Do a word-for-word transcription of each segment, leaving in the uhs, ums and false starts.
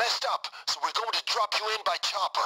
messed up, so we're going to drop you in by chopper.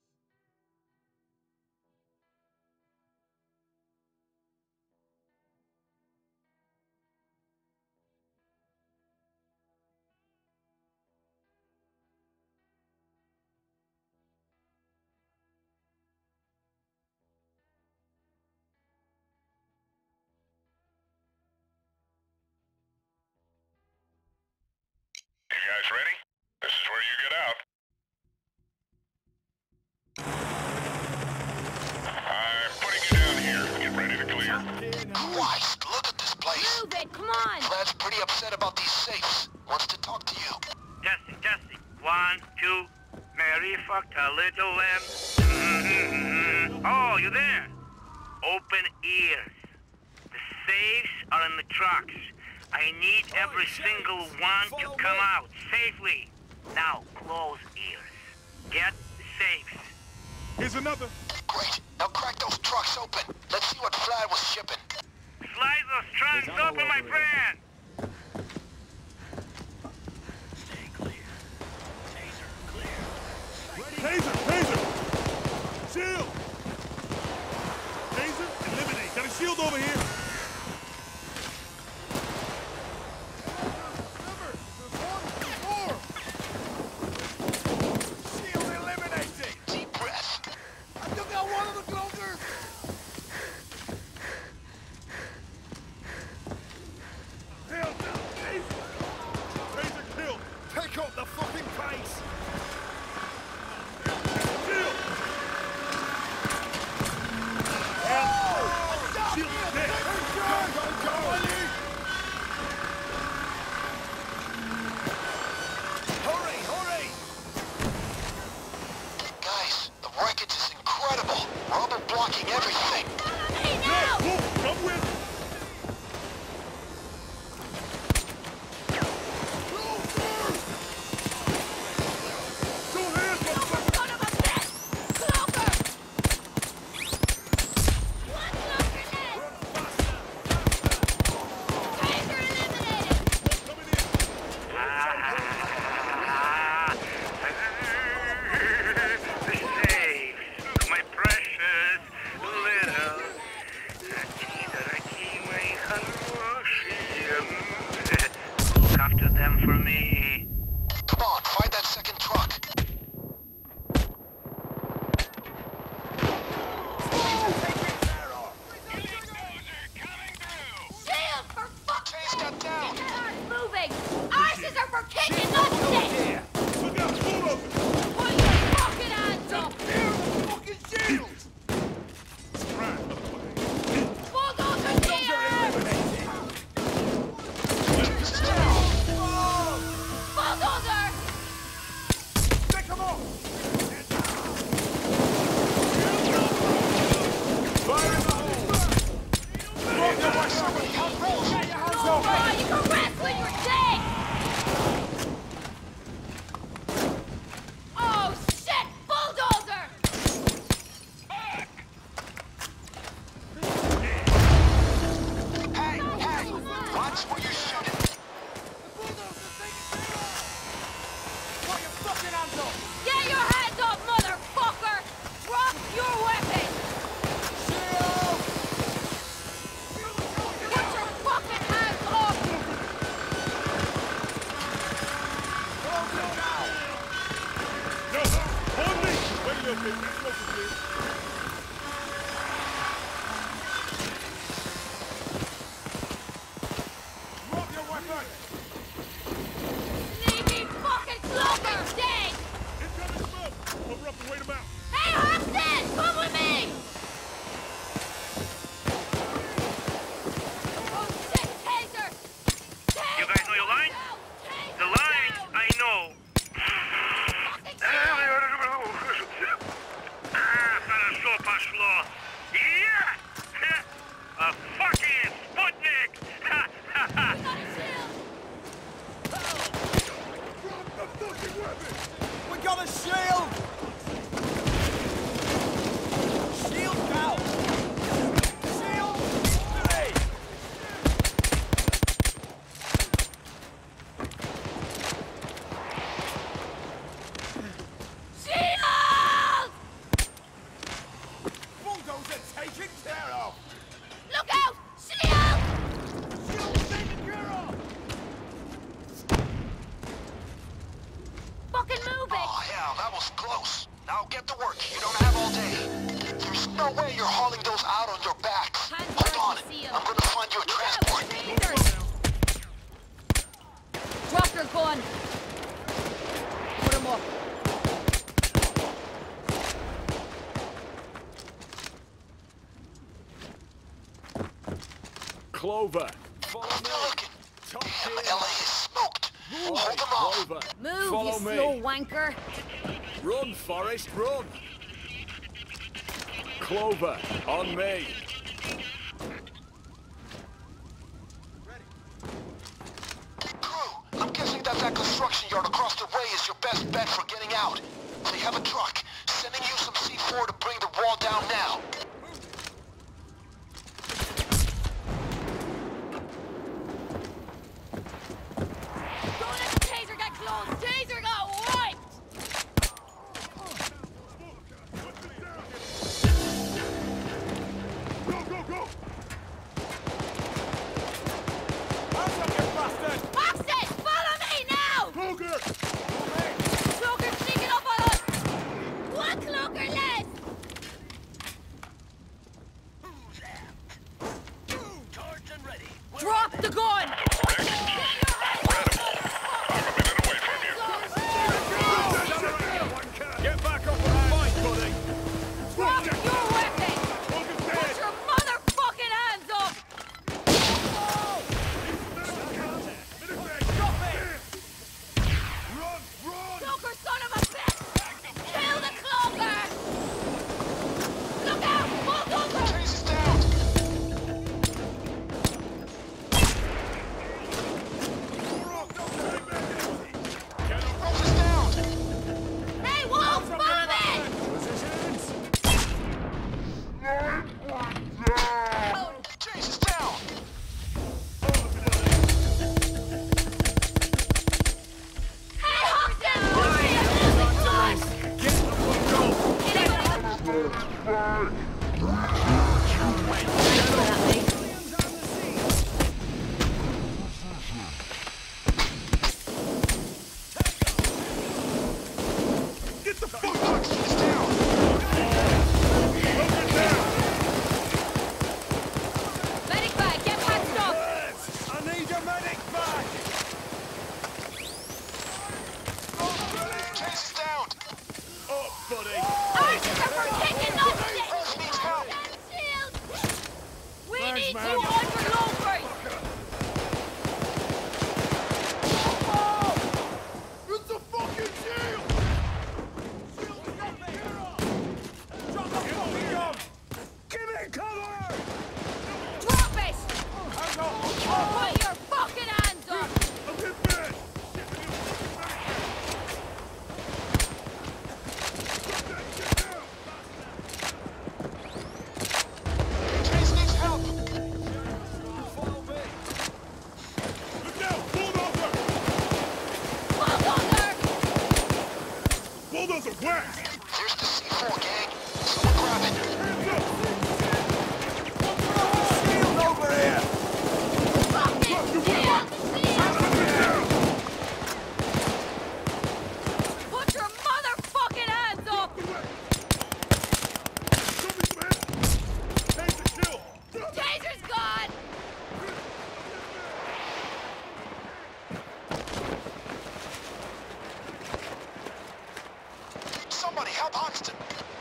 You guys ready? This is where you get out. I'm putting you down here. Get ready to clear. Christ, look at this place. Move it, come on! Flad's pretty upset about these safes. Wants to talk to you. Testing, testing. One, two. Mary fucked a little lamb. Mm-hmm. Oh, you there? Open ears. The safes are in the trucks. I need every single one to come out safely. Now, close ears. Get the safes. Here's another. Great. Now crack those trucks open. Let's see what Flad was shipping. Slide those trunks open, my friend. Stay clear. Taser clear. Taser, taser. Shield. Taser, eliminate. Got a shield over here. pal. That was close. Now get to work. You don't have all day. There's no way you're hauling those out on your backs. Hold on. I'm gonna find you a transport. Drop your gun. Put him up. Clover. Follow I'm still me. looking. Top Damn, tier. L A is smoked. Right, Hold them off. Clover. Move, Follow you me. slow wanker. Run, Forrest, run. Clover, on me. Crew, I'm guessing that that construction yard across the way is your best bet for getting out. They have a truck. Sending you some C four to bring the wall down now. Don't let the taser get close. Taser got wiped. Go, go, go! Boxes, follow me now. Cloaker! Cloaker sneaking up on us. One cloaker less. Charged and ready. Drop the gun. Get back up and fight, buddy. Drop your weapon. Put your motherfucking hands up. Run, run! Cloaker, son of a bitch. Kill the cloaker. Look out, bulldozer. Chase is down. Rope is down. Hey, Wolf, follow me. Chase is down. Hey, Hoxton, hurry, I'm losing blood. Get the fuck up. Get the fuck Box is down. Medic bag, get patched up. I need your medic back. Chase is down. Up, buddy. Archers are for kicking nuts. Wolf needs help. Shield. We Thanks, need man. two hundred loafers. It's a fucking shield! Give me cover. Drop it. Put your fucking hands up. I'm hit bad! Chase needs help. Follow me. Look out! Bulldozer! Bulldozer. Bulldozer, where? There's the C four, gang. Someone grab it. Hands up! Shield over here. Fucking shield. Shield. Down! Put your motherfucking hands up. Show me some hands! Take the kill! Taser's gone. Somebody help Hoxton.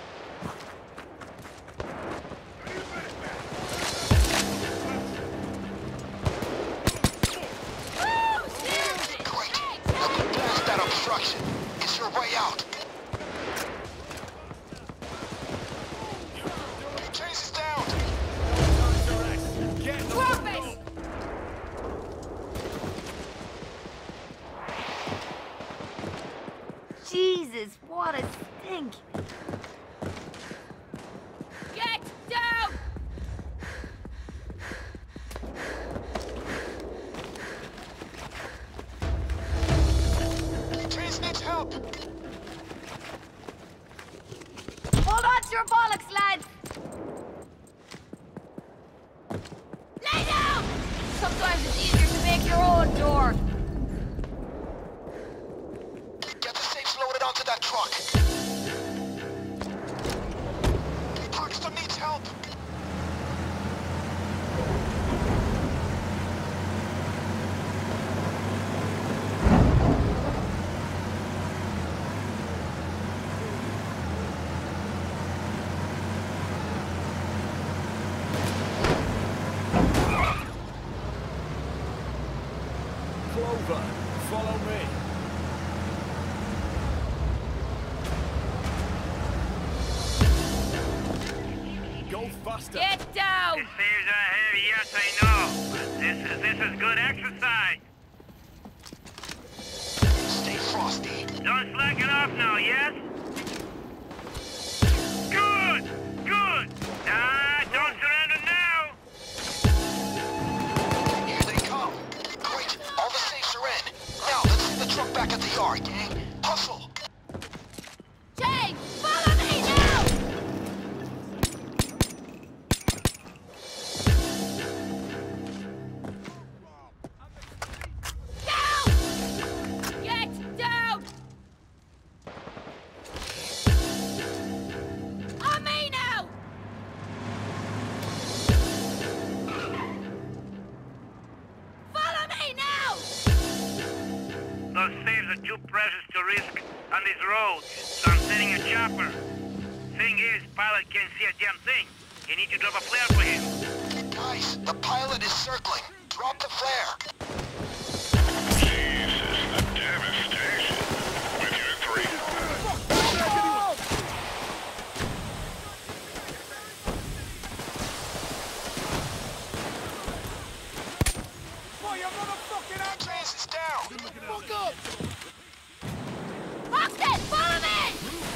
Woo, shield. Great. Now go blast that obstruction. It's your way out. Chase is down. Get the Drop it. Jesus, what a stink. Get down. Chase needs help. Hold on to your bollocks, lads. Lay down. Sometimes it's easier to make your own door. Get the safes loaded onto that truck. Huxton needs help. Clover, follow me. Go faster. Get down! The saves are heavy, yes, I know. But this is, this is good exercise. Stay frosty. Don't slack it off now, yes? Good! Good! Ah, don't surrender now! Here they come. Great, all the safes are in. Now, let's send the truck back at the yard, gang. Hustle. Jane, follow me now! Down! Get down! On me now! Follow me now! Those saves are too precious to risk on these roads, so I'm sending a chopper. Thing is, pilot can't see a damn thing. You need to drop a flare for him. Guys, the pilot is circling. Drop the flare. Jesus, the devastation. With you in three. Boy, you motherfucking ass! Chase is down. Fuck up! Buxton, follow me!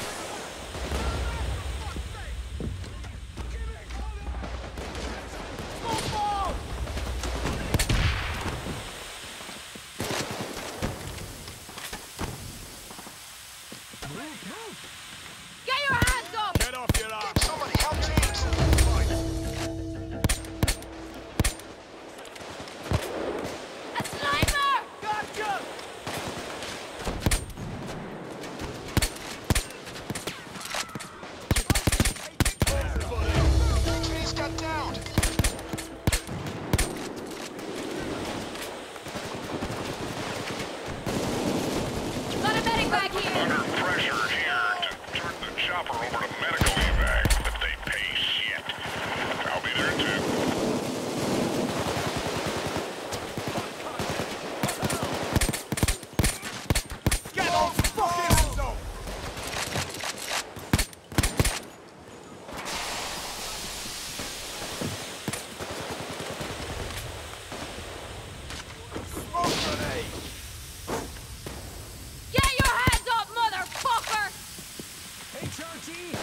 Get your hands up! Get off your ass! Somebody help James. A sniper! Gotcha! James got downed. Got a medic back here! Under pressure here to turn the chopper over to medical evac, but they pay shit. I'll be there too. Get those fucking hands up! Smoke grenade! Get your hands up, motherfucker! H R T!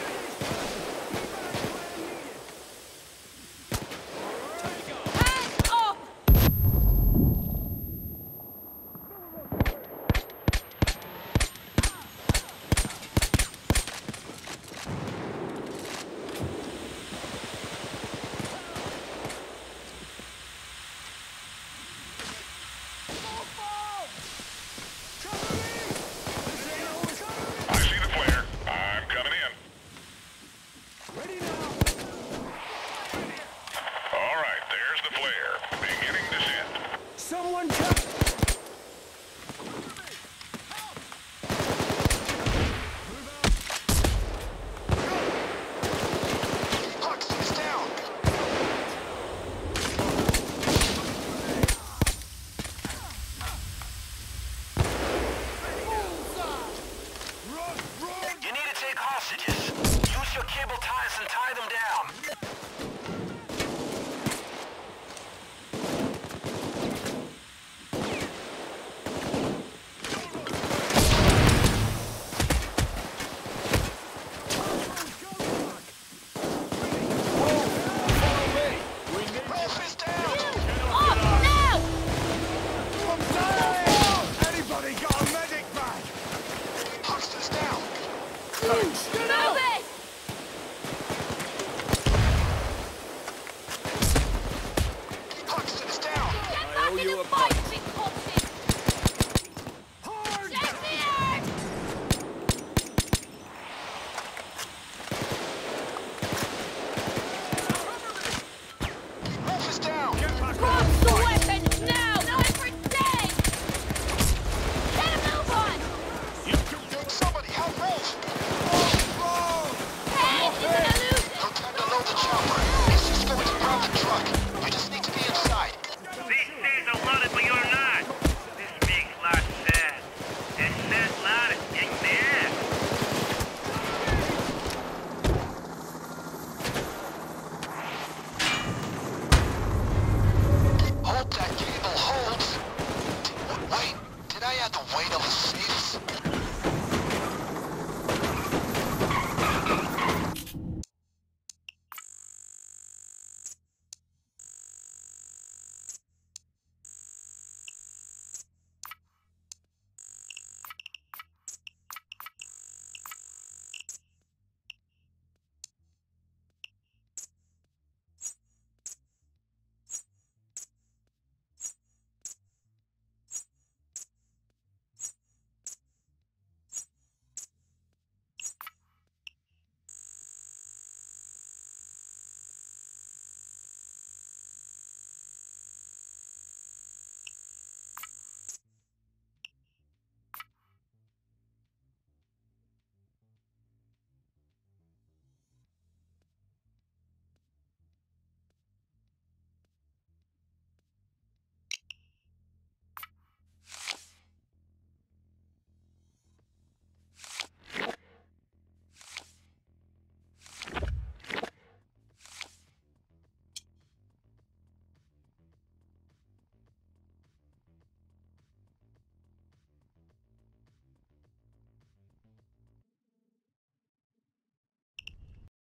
Hands up! I see the flare. I'm coming in. Ready now! All right, there's the flare. Beginning descent. Someone come! Huxton's down. You need to take hostages. Use your cable ties and tie them down. Rolf is down. Up now! Anybody got a medic bag? Huxton's down. Move it! Huxton's down. Get I back owe in you the a fight, pint. big pussy! Hard! Check the earth! lot of things there.